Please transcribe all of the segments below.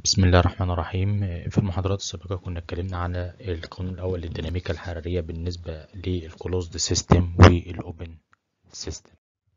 بسم الله الرحمن الرحيم. في المحاضرات السابقة كنا اتكلمنا على القانون الأول للديناميكا الحرارية بالنسبة للكلوزد سيستم والأوبن سيستم.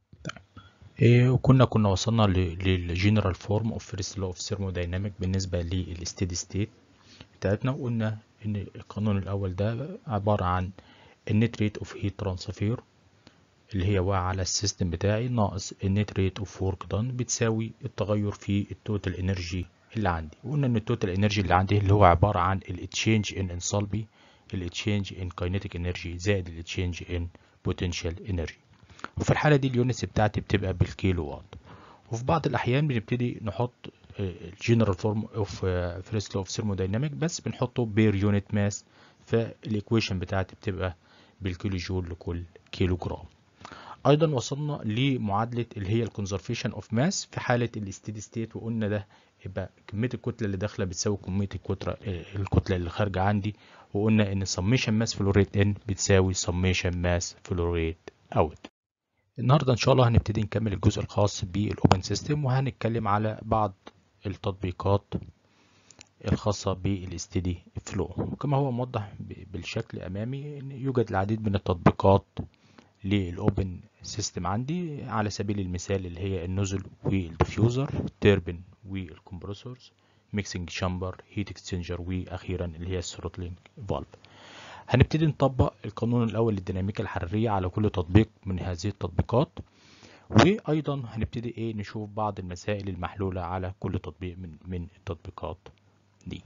وكنا وصلنا للجنرال فورم اوف فيرست لو اوف ثيرمودايناميك بالنسبة للستيدي ستيت بتاعتنا، وقلنا إن القانون الأول ده عبارة عن النت ريت اوف هيت ترانسفير اللي هي واقعة على السيستم بتاعي ناقص النت ريت اوف ورك دان بتساوي التغير في التوتال انرجي اللي عندي. وقلنا ان التوتال انرجي اللي عندي اللي هو عبارة عن التشينج ان انثالبي، التشينج ان كاينيتيك انرجي زائد التشينج ان بوتنشال انرجي. وفي الحالة دي اليونتس بتاعتي بتبقى بالكيلو وات. وفي بعض الأحيان بنبتدي نحط الجنرال فورم اوف فيرست لو اوف ثيرمودايناميك بس بنحطه بير يونت ماس، فالايكويشن بتاعتي بتبقى بالكيلو جول لكل كيلو جرام. ايضا وصلنا لمعادله اللي هي الكونزرفيشن اوف ماس في حاله الاستيدي ستيت، وقلنا ده يبقى كميه الكتله اللي داخله بتساوي كميه الكتله اللي خارجه عندي، وقلنا ان سميشن ماس فلو ريت ان بتساوي سميشن ماس فلو ريت اوت. النهارده ان شاء الله هنبتدي نكمل الجزء الخاص بالاوبن سيستم، وهنتكلم على بعض التطبيقات الخاصة بالاستدي فلو. وكما هو موضح بالشكل امامي ان يوجد العديد من التطبيقات للاوبن سيستم عندي، على سبيل المثال اللي هي النوزل والديفيوزر، تيربن والكمبرسورز، ميكسنج شامبر، هيت اكسشينجر، واخيرا اللي هي الثروتلينج فالف. هنبتدي نطبق القانون الاول للديناميكا الحراريه على كل تطبيق من هذه التطبيقات، وايضا هنبتدي نشوف بعض المسائل المحلوله على كل تطبيق من التطبيقات دي.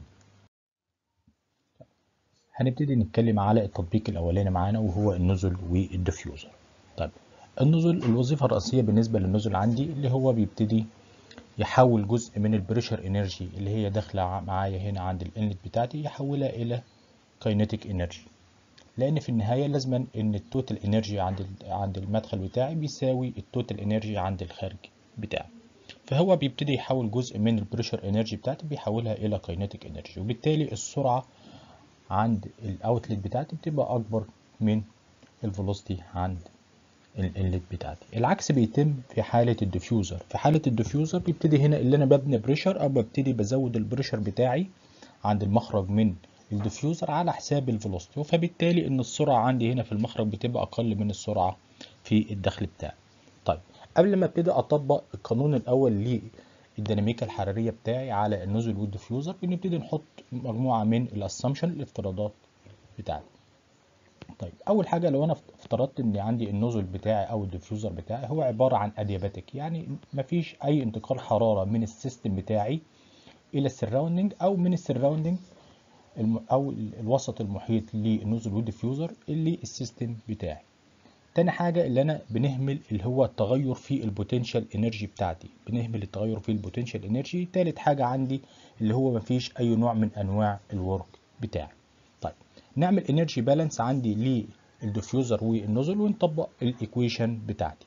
هنبتدي نتكلم على التطبيق الاولاني معانا وهو النوزل والديفيوزر. طيب النوزل، الوظيفه الرئيسيه بالنسبه للنوزل عندي اللي هو بيبتدي يحول جزء من البريشر انرجي اللي هي داخله معايا هنا عند الانلت بتاعتي يحولها الى كاينيتيك انرجي، لان في النهايه لازم ان التوتال انرجي عند المدخل بتاعي بيساوي التوتال انرجي عند الخارج بتاعي. فهو بيبتدي يحول جزء من البريشر انرجي بتاعتي بيحولها الى كاينيتيك انرجي، وبالتالي السرعه عند الاوتلت بتاعتي بتبقى اكبر من الفيلوسيتي عند الانلت بتاعتي. العكس بيتم في حاله الديفيوزر. في حاله الديفيوزر بيبتدي هنا اللي انا ببني بريشر او ببتدي بزود البريشر بتاعي عند المخرج من الديفيوزر على حساب الفيلوسيتي، فبالتالي ان السرعه عندي هنا في المخرج بتبقى اقل من السرعه في الدخل بتاعي. طيب قبل ما ابتدي اطبق القانون الاول للديناميكا الحراريه بتاعي على النوزل والديفيوزر بنبتدي نحط مجموعه من الاسامبشن الافتراضات بتاعتي. طيب اول حاجه لو انا افترضت ان عندي النوزل بتاعي او الديفيوزر بتاعي هو عباره عن ادياباتيك، يعني مفيش اي انتقال حراره من السيستم بتاعي الى السراوندنج او من السراوندنج او الوسط المحيط للنوزل والديفيوزر اللي السيستم بتاعي. تاني حاجه اللي انا بنهمل اللي هو التغير في البوتنشال انرجي بتاعتي، بنهمل التغير في البوتنشال انرجي. تالت حاجه عندي اللي هو مفيش اي نوع من انواع الورك بتاعي. طيب نعمل انرجي بالانس عندي للديفيوزر والنوزل ونطبق الايكويشن بتاعتي.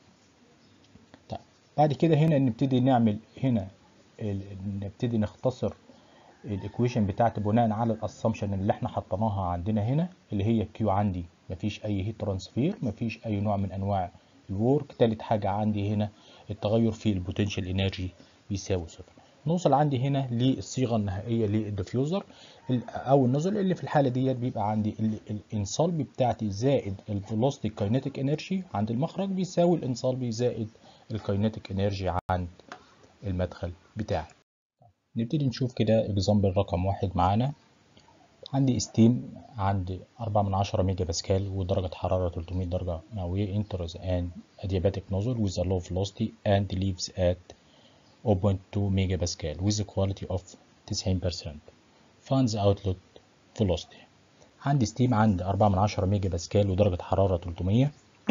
طيب بعد كده هنا نبتدي نعمل هنا نبتدي نختصر الايكويشن بتاعتي بناء على الاسامبشن اللي احنا حطيناها عندنا هنا اللي هي كيو عندي مفيش اي هيت ترانسفير، مفيش اي نوع من انواع الورك. تالت حاجه عندي هنا التغير في البوتنشال انرجي بيساوي صفر. نوصل عندي هنا للصيغه النهائيه للديفيوزر او النوزل اللي في الحاله ديت بيبقى عندي الانصالبي بتاعتي زائد الفيلوسيتي كاينيتيك انرجي عند المخرج بيساوي الانصالبي زائد الكاينيتيك انرجي عند المدخل بتاعي. نبتدي نشوف كده اكزامبل رقم واحد معانا. عندي ستيم عند 4 ميجا باسكال ودرجة حرارة 300 درجة مئوية enters an adiabatic nozzle with a low velocity and leaves at 0.2 ميجا باسكال with a quality of 90%. Find the outlet velocity. عندي ستيم عند 4 ميجا باسكال ودرجة حرارة 300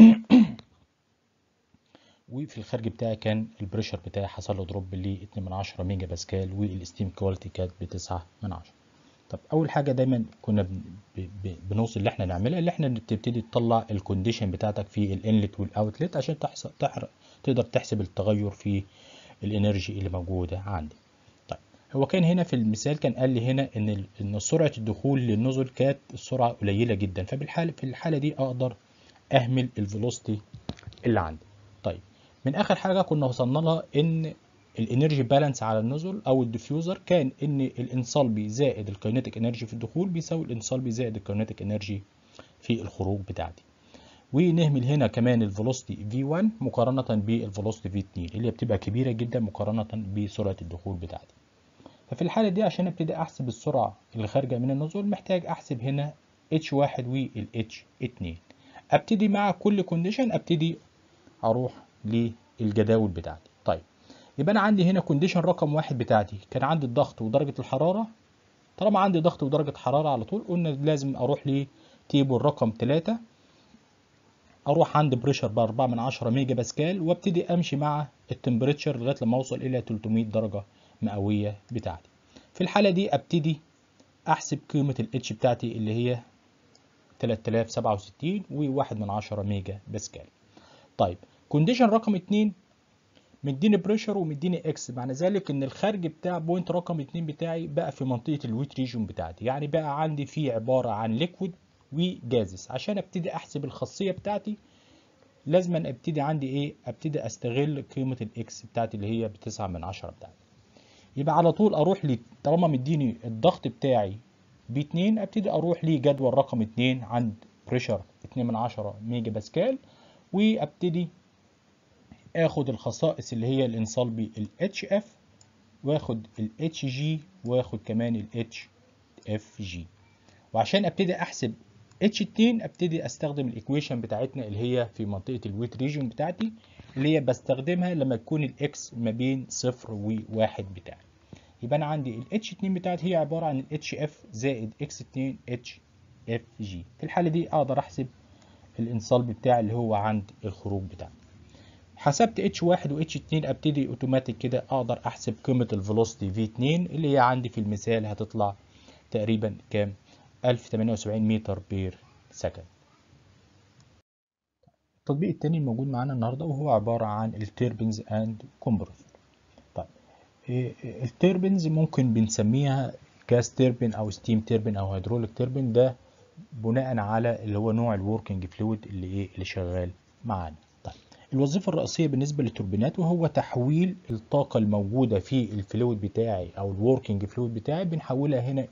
وفي الخارج بتاعي كان البريشر بتاعي حصل له دروب ل 2 ميجا باسكال والستيم كواليتي كانت ب9. طب اول حاجه دايما كنا بنوصل اللي احنا نعملها اللي احنا تبتدي تطلع الكونديشن بتاعتك في الانلت والاوتلت عشان تقدر تحسب التغير في الانرجي اللي موجوده عندي. طيب هو كان هنا في المثال كان قال لي هنا ان سرعه الدخول للنزل كانت السرعه قليله جدا، في الحاله دي اقدر اهمل الفيلوسيتي اللي عندي. طيب من اخر حاجه كنا وصلنا لها ان الانرجي بالانس على النزل او الديفيوزر كان ان الانصالبي زائد الكاينيتيك انرجي في الدخول بيساوي الانصالبي زائد الكاينيتيك انرجي في الخروج بتاعتي. ونهمل هنا كمان الفيلوسيتي V1 مقارنة بالفيلوسيتي V2 اللي بتبقى كبيرة جدا مقارنة بسرعة الدخول بتاعتي. ففي الحالة دي عشان ابتدي احسب السرعة اللي خارجة من النزول محتاج احسب هنا H1 وال H2. ابتدي مع كل كونديشن ابتدي اروح للجداول بتاعتي. طيب يبقى انا عندي هنا كونديشن رقم 1 بتاعتي كان عندي الضغط ودرجة الحرارة. طالما عندي ضغط ودرجة حرارة على طول قلنا لازم اروح لتيبل رقم 3 اروح عند بريشر ب 4 من 10 ميجا باسكال وابتدي امشي مع التمبريتشر لغايه لما اوصل الى 300 درجه مئويه بتاعتي. في الحاله دي ابتدي احسب قيمه الاتش بتاعتي اللي هي 3067 و1 من 10 ميجا باسكال. طيب كونديشن رقم 2 مديني بريشر ومديني اكس، معنى ذلك ان الخارج بتاع بوينت رقم 2 بتاعي بقى في منطقه الويت ريجون بتاعتي، يعني بقى عندي فيه عباره عن ليكويد وجازس. عشان ابتدي احسب الخاصيه بتاعتي لازم ابتدي عندي ايه، ابتدي استغل قيمه الاكس بتاعتي اللي هي بتسعة من 10 بتاعتي. يبقى على طول اروح لي طالما مديني الضغط بتاعي ب2 ابتدي اروح لجدول رقم 2 عند بريشر 2 من 10 ميجا باسكال وابتدي اخد الخصائص اللي هي الانصالبي الاتش اف واخد الاتش جي واخد كمان الاتش اف جي. وعشان ابتدي احسب H2 ابتدي استخدم الايكويشن بتاعتنا اللي هي في منطقه الويت ريجون بتاعتي اللي هي بستخدمها لما تكون الاكس ما بين 0 و1 بتاعي. يبقى انا عندي ال H2 بتاعتي هي عباره عن ال HF زائد X2 HFG. في الحاله دي اقدر احسب الانصالب بتاعي اللي هو عند الخروج بتاعي. حسبت H1 و H2 ابتدي اوتوماتيك كده اقدر احسب قيمه الفيلوسيتي V2 اللي هي عندي في المثال هتطلع تقريبا كام؟ 1078 متر بير سكند. التطبيق التاني الموجود معانا النهارده وهو عبارة عن التيربينز اند كومبرسور. طيب التيربينز ممكن بنسميها جاس تيربين او ستيم تيربين او هيدروليك تيربين، ده بناء على اللي هو نوع الوركينج فلويد اللي شغال معانا. طيب الوظيفة الرئيسية بالنسبة للتوربينات وهو تحويل الطاقة الموجودة في الفلويد بتاعي او الوركينج فلويد بتاعي بنحولها هنا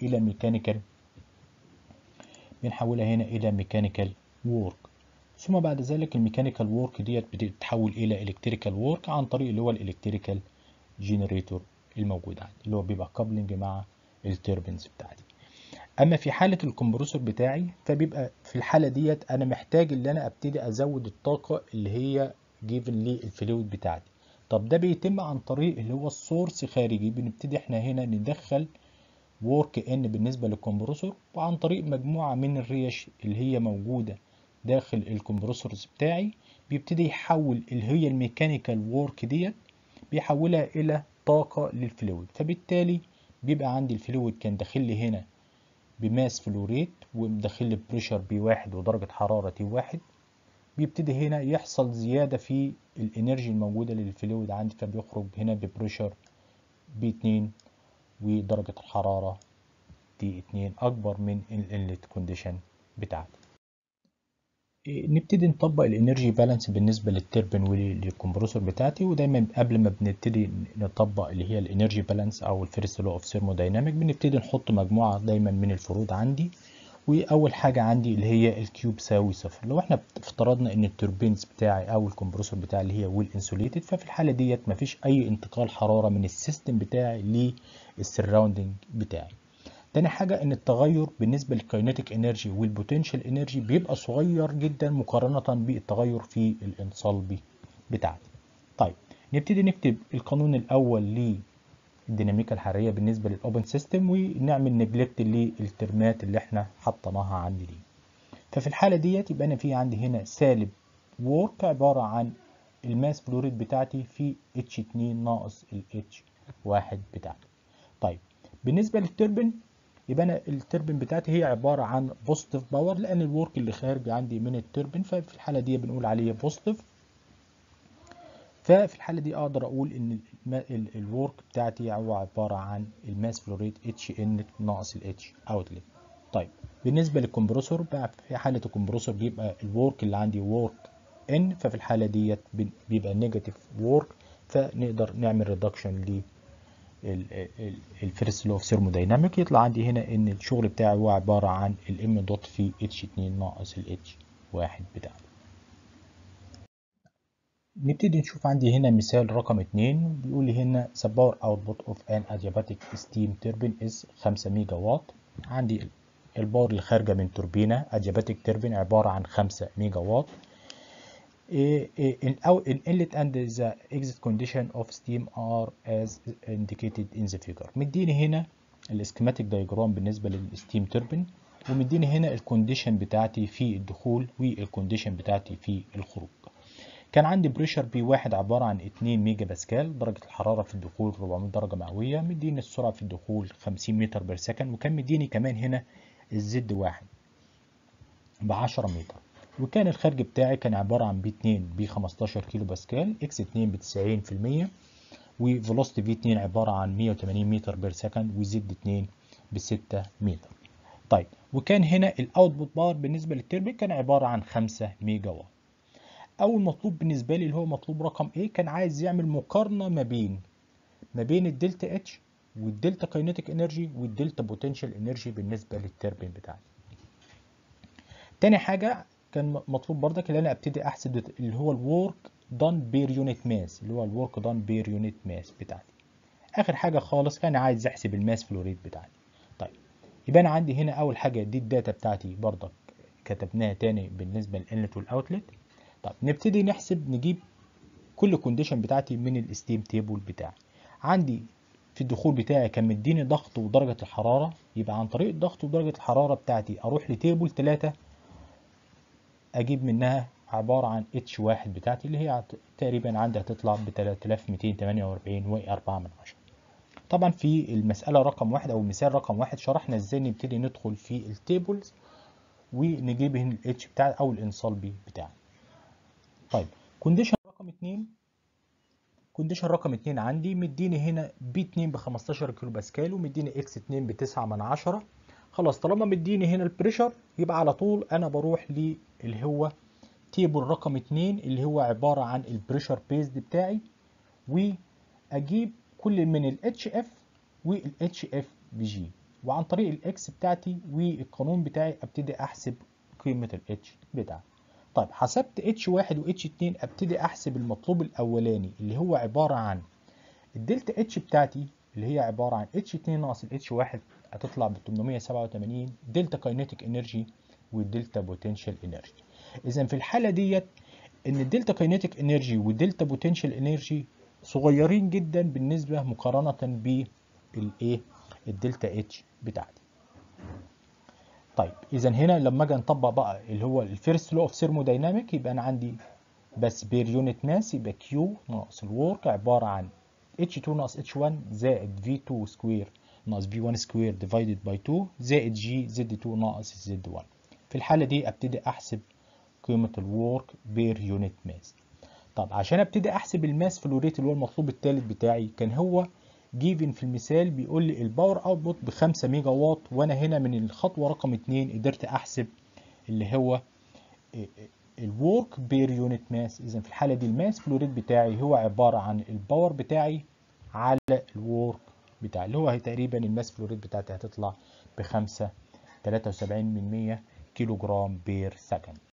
الى ميكانيكال وورك. ثم بعد ذلك الميكانيكال وورك ديت بتتحول الى الكتريكال وورك عن طريق اللي هو الالكتريكال جنريتور الموجود عندي اللي هو بيبقى كابلنج مع التيربينز بتاعتي. اما في حاله الكمبرسور بتاعي فبيبقى في الحاله ديت انا محتاج ان انا ابتدي ازود الطاقه اللي هي جيفن للفلويد بتاعتي. طب ده بيتم عن طريق اللي هو السورس خارجي، بنبتدي احنا هنا ندخل ورك ان بالنسبه للكمبرسور وعن طريق مجموعه من الريش اللي هي موجوده داخل الكمبرسورز بتاعي بيبتدي يحول اللي هي الميكانيكال وورك ديت بيحولها الى طاقه للفلويد. فبالتالي بيبقى عندي الفلويد كان داخل لي هنا بماس فلوريت ومدخل لي بريشر B1 ودرجه حراره T1، بيبتدي هنا يحصل زياده في الانرجي الموجوده للفلويد عندي فبيخرج هنا ببريشر B2 ودرجه الحراره T2 اكبر من الانلت كونديشن بتاعتي. نبتدي نطبق الانرجي بالانس بالنسبه للتربين وللكمبرسور بتاعتي. ودايما قبل ما بنبتدي نطبق اللي هي الانرجي بالانس او الفيرست لو اوف ثيرمودايناميك بنبتدي نحط مجموعه دايما من الفروض عندي. واول حاجه عندي اللي هي الكيو بيساوي صفر. لو احنا افترضنا ان التوربينز بتاعي او الكمبرسور بتاعي اللي هي ويل انسوليتد ففي الحاله ديت مفيش اي انتقال حراره من السيستم بتاعي للسراوندنج بتاعي. تاني حاجة ان التغير بالنسبة للكاينيتيك انرجي والبوتنشال انرجي بيبقى صغير جدا مقارنة بالتغير في الانصالبي بتاعتي. طيب نبتدي نكتب القانون الاول للديناميكا الحرارية بالنسبة للاوبن سيستم ونعمل نجلكت للترمات اللي احنا حطيناها عندي دي. ففي الحالة ديت يبقى انا في عندي هنا سالب وورك عبارة عن الماس فلوريد بتاعتي في H2 ناقص ال H1 بتاعتي. طيب بالنسبة للتربين يبقى انا التربين بتاعتي هي عباره عن بوزيتيف باور لان الورك اللي خارج عندي من التربين ففي الحاله دي بنقول عليه بوزيتيف. ففي الحاله دي اقدر اقول ان الورك بتاعتي هو عباره عن الماس فلوريت اتش ان ناقص الاتش اوتلت. طيب بالنسبه للكمبرسور بقى في حاله الكمبرسور بيبقى الورك اللي عندي ورك ان ففي الحاله ديت بيبقى نيجاتيف وورك فنقدر نعمل ريدكشن للفيرست لو اوف ثيرمودايناميك. يطلع عندي هنا ان الشغل بتاعي هو عباره عن الام دوت في اتش 2 ناقص الاتش 1 بتاعي. نبتدي نشوف عندي هنا مثال رقم 2. بيقول لي هنا the power output of an adiabatic steam turbine is 5 ميجا واط. عندي الباور اللي خارجه من توربينه adiabatic turbine عباره عن 5 ميجا واط. inlet and the exit condition of steam are as indicated in the figure. مديني هنا الاسكيماتيك دايجرام بالنسبه للستيم توربين، ومديني هنا الكونديشن بتاعتي في الدخول والكونديشن بتاعتي في الخروج. كان عندي بريشر بي واحد عباره عن 2 ميجا باسكال، درجه الحراره في الدخول 400 درجه مئويه، مديني السرعه في الدخول 50 متر بير سكند، وكان مديني كمان هنا الزد واحد ب 10 متر. وكان الخارج بتاعي كان عبارة عن بي 2 ب 15 كيلو باسكال، اكس 2 ب 90%، وفيلوسيتي في 2 عبارة عن 180 متر بير سكند، وزد 2 ب 6 متر. طيب وكان هنا الاوتبوت باور بالنسبة للتربين كان عبارة عن 5 ميجا واط. أول مطلوب بالنسبة لي اللي هو مطلوب رقم A، كان عايز يعمل مقارنة ما بين الدلتا اتش والدلتا كاينيتيك انرجي والدلتا بوتنشال انرجي بالنسبة للتربين بتاعي. تاني حاجة كان مطلوب برضك ان انا ابتدي احسب اللي هو الورك دان بير يونت ماس، اللي هو الورك دان بير يونت ماس بتاعتي. اخر حاجة خالص كان عايز احسب الماس فلو ريت بتاعتي. طيب يبقى انا عندي هنا اول حاجة دي الداتا بتاعتي برضك كتبناها تاني بالنسبة للانلت والاوتلت. طيب نبتدي نجيب كل كونديشن بتاعتي من الستيم تيبل بتاعي. عندي في الدخول بتاعي كان مديني ضغط ودرجة الحرارة، يبقى عن طريق الضغط ودرجة الحرارة بتاعتي اروح لتيبل 3 اجيب منها عبارة عن اتش واحد بتاعتي اللي هي تقريبا عندي هتطلع ب 3248.4. طبعا في المسألة رقم واحد او المثال رقم واحد شرحنا ازاي نبتدي ندخل في التيبلز ونجيب هنا الاتش بتاعي او الانصالبي بتاعي. طيب كونديشن رقم 2 عندي مديني هنا بي 2 ب 15 كيلو باسكال، ومديني اكس 2 ب 9 من 10. خلاص طالما مديني هنا البريشر يبقى على طول انا بروح اللي هو تيبل رقم 2 اللي هو عبارة عن البريشر بيزد بتاعي، واجيب كل من الاتش اف والاتش اف بي جي، وعن طريق الاكس بتاعتي والقانون بتاعي ابتدي احسب قيمة الاتش بتاعتي. طيب حسبت اتش واحد واتش 2، ابتدي احسب المطلوب الاولاني اللي هو عبارة عن الدلتا اتش بتاعتي اللي هي عبارة عن اتش 2 ناقص الاتش 1 هتطلع ب 887 دلتا كاينيتيك انرجي والدلتا بوتنشال انرجي. اذا في الحالة ديت ان الدلتا كاينيتيك انرجي والدلتا بوتنشال انرجي صغيرين جدا بالنسبة مقارنة بالايه الدلتا اتش بتاعتي. طيب اذا هنا لما اجي نطبق بقى اللي هو الفيرست لو اوف ثيرمودايناميك، يبقى انا عندي بس بير يونت ماس يبقى كيو ناقص الورك عبارة عن H2 ناقص H1 زائد V2 سكوير ناقص V1 سكوير ديفايدد باي 2 زائد G Z2 ناقص Z1. في الحالة دي ابتدي احسب قيمة الورك بير يونت ماس. طب عشان ابتدي احسب الماس فلو ريت اللي هو المطلوب الثالث بتاعي، كان هو جيفن في المثال بيقول لي الباور اوتبوت ب 5 ميجا واط، وانا هنا من الخطوة رقم 2 قدرت احسب اللي هو الورك بير يونت ماس. اذا في الحاله دي الماس فلو ريت بتاعي هو عباره عن الباور بتاعي على الورك بتاعي، اللي هو تقريبا الماس فلو ريت بتاعتي هتطلع ب 5.73 كيلو جرام بير سكند.